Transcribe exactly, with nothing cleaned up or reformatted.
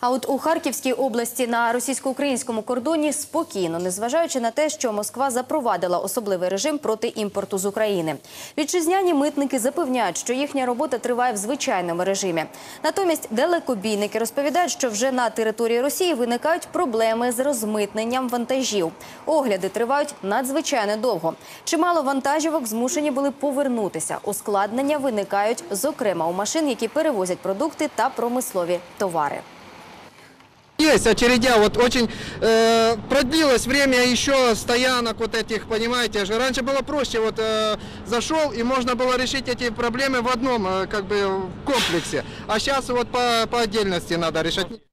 А от у Харківській області на російсько-українському кордоні спокійно, незважаючи на те, що Москва запровадила особливий режим проти імпорту з України. Вітчизняні митники запевняють, що їхня робота триває в звичайному режимі. Натомість далекобійники розповідають, що вже на території Росії виникають проблеми з розмитненням вантажів. Огляди тривають надзвичайно довго. Чимало вантажівок змушені були повернутися. Ускладнення виникають, зокрема, у машин, які перевозять продукти та промислові товари. Есть очередя, вот очень э, продлилось время еще стоянок вот этих, понимаете же. Раньше было проще, вот э, зашел и можно было решить эти проблемы в одном э, как бы комплексе, а сейчас вот по, по отдельности надо решать.